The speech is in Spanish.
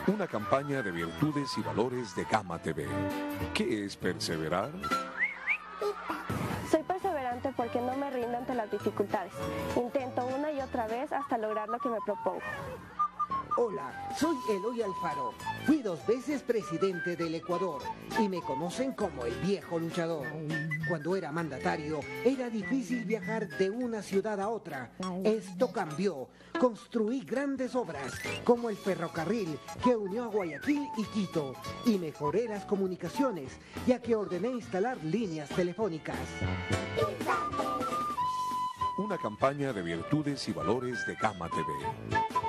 Una campaña de virtudes y valores de Gama TV. ¿Qué es perseverar? Soy perseverante porque no me rindo ante las dificultades. Intento una y otra vez hasta lograr lo que me propongo. Hola, soy Eloy Alfaro. Fui 2 veces presidente del Ecuador y me conocen como el viejo luchador. Cuando era mandatario, era difícil viajar de una ciudad a otra. Esto cambió. Construí grandes obras, como el ferrocarril que unió a Guayaquil y Quito, y mejoré las comunicaciones, ya que ordené instalar líneas telefónicas. Una campaña de virtudes y valores de Gama TV.